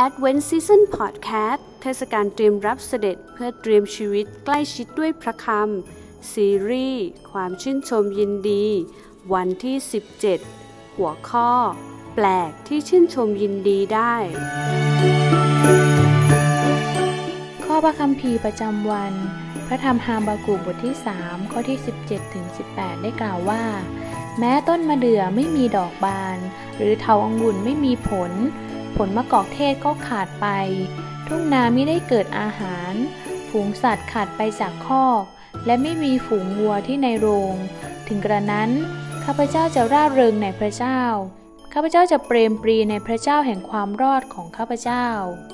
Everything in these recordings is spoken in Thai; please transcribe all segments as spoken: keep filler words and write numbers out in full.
Advent Season Podcast เทศกาลเตรียมรับเสด็จเพื่อเตรียมชีวิตใกล้ชิดด้วยพระคำซีรีส์ความชื่นชมยินดีวันที่สิบเจ็ดหัวข้อแปลกที่ชื่นชมยินดีได้ข้อพระคัมภีร์ประจำวันพระธรรมฮาบากุกบทที่สามข้อที่สิบเจ็ดถึงสิบแปดได้กล่าวว่าแม้ต้นมะเดื่อไม่มีดอกบานหรือเถาองุ่นไม่มีผลผลมะกอกเทศก็ขาดไปทุ่งนาไม่ได้เกิดอาหารฝูงสัตว์ขาดไปจากคอกและไม่มีฝูงวัวที่ในโรงถึงกระนั้นข้าพเจ้าจะร่าเริงในพระเจ้าข้าพเจ้าจะเปรมปรีในพระเจ้าแห่งความรอดของข้าพเจ้า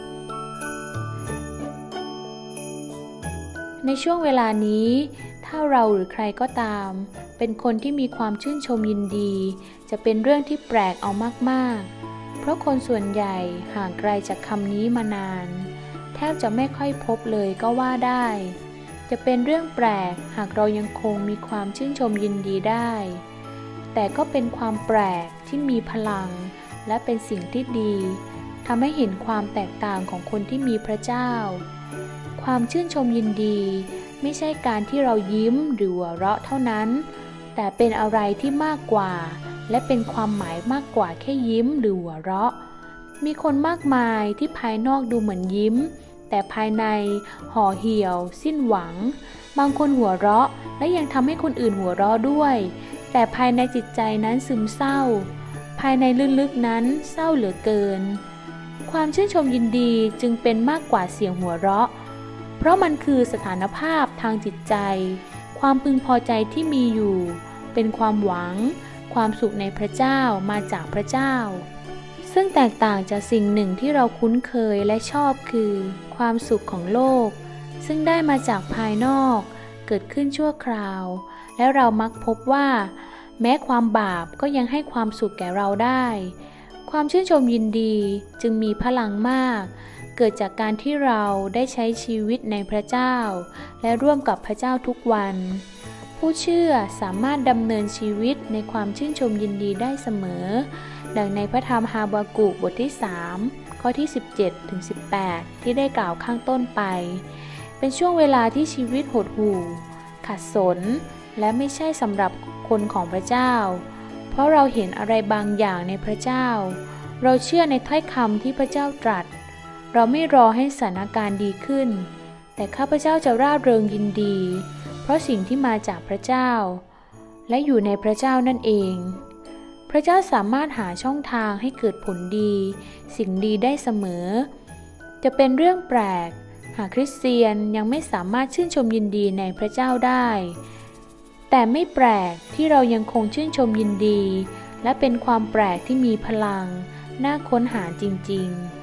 ในช่วงเวลานี้ถ้าเราหรือใครก็ตามเป็นคนที่มีความชื่นชมยินดีจะเป็นเรื่องที่แปลกเอามากๆเพราะคนส่วนใหญ่ห่างไกลจากคำนี้มานานแทบจะไม่ค่อยพบเลยก็ว่าได้จะเป็นเรื่องแปลกหากเรายังคงมีความชื่นชมยินดีได้แต่ก็เป็นความแปลกที่มีพลังและเป็นสิ่งที่ดีทำให้เห็นความแตกต่างของคนที่มีพระเจ้าความชื่นชมยินดีไม่ใช่การที่เรายิ้มหรือหัวเราะเท่านั้นแต่เป็นอะไรที่มากกว่าและเป็นความหมายมากกว่าแค่ยิ้มหรือหัวเราะมีคนมากมายที่ภายนอกดูเหมือนยิ้มแต่ภายในห่อเหี่ยวสิ้นหวังบางคนหัวเราะและยังทำให้คนอื่นหัวเราะด้วยแต่ภายในจิตใจนั้นซึมเศร้าภายในลึกๆนั้นเศร้าเหลือเกินความชื่นชมยินดีจึงเป็นมากกว่าเสียงหัวเราะเพราะมันคือสถานภาพทางจิตใจความพึงพอใจที่มีอยู่เป็นความหวังความสุขในพระเจ้ามาจากพระเจ้าซึ่งแตกต่างจากสิ่งหนึ่งที่เราคุ้นเคยและชอบคือความสุขของโลกซึ่งได้มาจากภายนอกเกิดขึ้นชั่วคราวและเรามักพบว่าแม้ความบาปก็ยังให้ความสุขแก่เราได้ความชื่นชมยินดีจึงมีพลังมากเกิดจากการที่เราได้ใช้ชีวิตในพระเจ้าและร่วมกับพระเจ้าทุกวันผู้เชื่อสามารถดำเนินชีวิตในความชื่นชมยินดีได้เสมอดังในพระธรรมฮาบากุกบทที่สามข้อที่สิบเจ็ดถึงสิบแปดที่ได้กล่าวข้างต้นไปเป็นช่วงเวลาที่ชีวิตหดหู่ขัดสนและไม่ใช่สำหรับคนของพระเจ้าเพราะเราเห็นอะไรบางอย่างในพระเจ้าเราเชื่อในถ้อยคำที่พระเจ้าตรัสเราไม่รอให้สถานการณ์ดีขึ้นแต่ข้าพเจ้าจะร่าเริงยินดีเพราะสิ่งที่มาจากพระเจ้าและอยู่ในพระเจ้านั่นเองพระเจ้าสามารถหาช่องทางให้เกิดผลดีสิ่งดีได้เสมอจะเป็นเรื่องแปลกหากคริสเตียนยังไม่สามารถชื่นชมยินดีในพระเจ้าได้แต่ไม่แปลกที่เรายังคงชื่นชมยินดีและเป็นความแปลกที่มีพลังน่าค้นหาจริงๆ